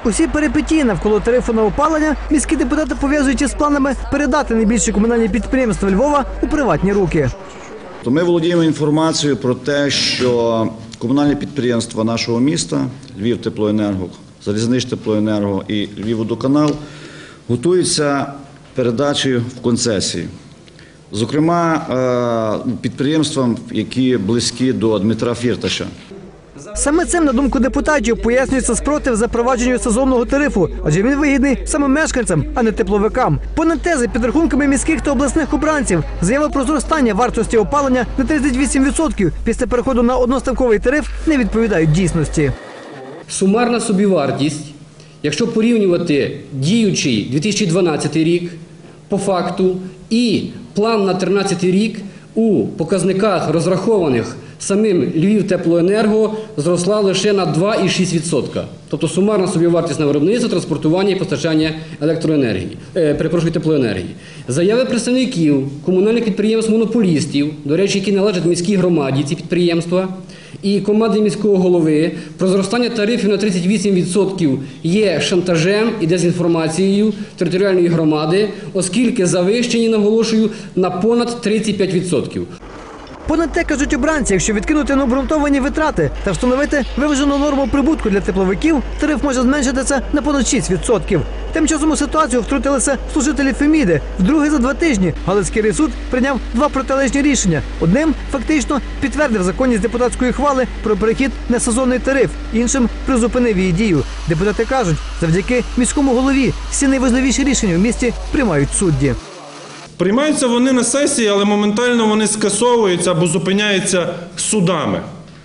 Усі перипетії навколо тарифу на опалення міські депутати пов'язують із планами передати найбільші комунальні підприємства Львова у приватні руки. Ми володіємо інформацією про те, що комунальні підприємства нашого міста «Львівтеплоенерго», «Залізничтеплоенерго» і «Львівводоканал» готуються передачі в концесії. Зокрема, підприємствам, які близькі до Дмитра Фірташа. Саме цим, на думку депутатів, пояснюється спротив запровадженню сезонного тарифу, адже він вигідний саме мешканцям, а не тепловикам. Понад те, за підрахунками міських та обласних обранців, заява про зростання вартості опалення на 38% після переходу на одноставковий тариф не відповідають дійсності. Сумарна собівартість, якщо порівнювати діючий 2012 рік по факту і план на 2013 рік, у показниках, розрахованих самим Львівтеплоенерго, зросла лише на 2,6%. Тобто сумарна собівартість на виробництво, транспортування і постачання теплоенергії. Заяви представників комунальних підприємств-монополістів, до речі, які належать міській громаді, ці підприємства, і команди міського голови про зростання тарифів на 38% є шантажем і дезінформацією територіальної громади, оскільки завищені, наголошую, на понад 35%. Понад те, кажуть обранці, якщо відкинути необґрунтовані витрати та встановити виважену норму прибутку для тепловиків, тариф може зменшитися на понад 6%. Тим часом у ситуацію втрутилися служителі Феміди. Вдруге за 2 тижні Галицький райсуд прийняв 2 протилежні рішення. Одним фактично підтвердив законність депутатської хвали про перехід на сезонний тариф, іншим призупинив її дію. Депутати кажуть, завдяки міському голові всі найважливіші рішення в місті приймають судді. Приймаються вони на сесії, але моментально вони скасовуються або зупиняються судами.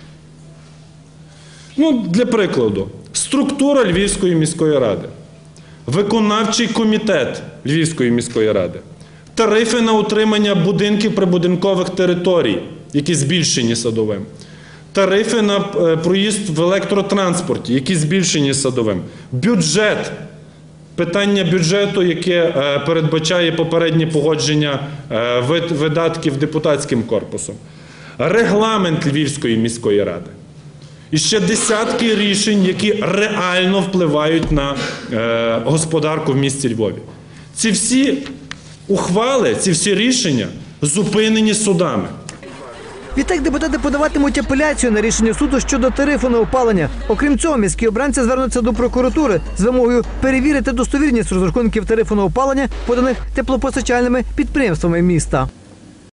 Для прикладу, структура Львівської міської ради, виконавчий комітет Львівської міської ради, тарифи на утримання будинків прибудинкових територій, які збільшені садовим, тарифи на проїзд в електротранспорті, які збільшені садовим, бюджет. Питання бюджету, яке передбачає попереднє погодження видатків депутатським корпусом. Регламент Львівської міської ради. І ще десятки рішень, які реально впливають на господарку в місті Львові. Ці всі ухвали, ці всі рішення зупинені судами. Відтак депутати подаватимуть апеляцію на рішення суду щодо тарифу на опалення. Окрім цього, міські обранці звернуться до прокуратури з вимогою перевірити достовірність розрахунків тарифу на опалення, поданих теплопостачальними підприємствами міста.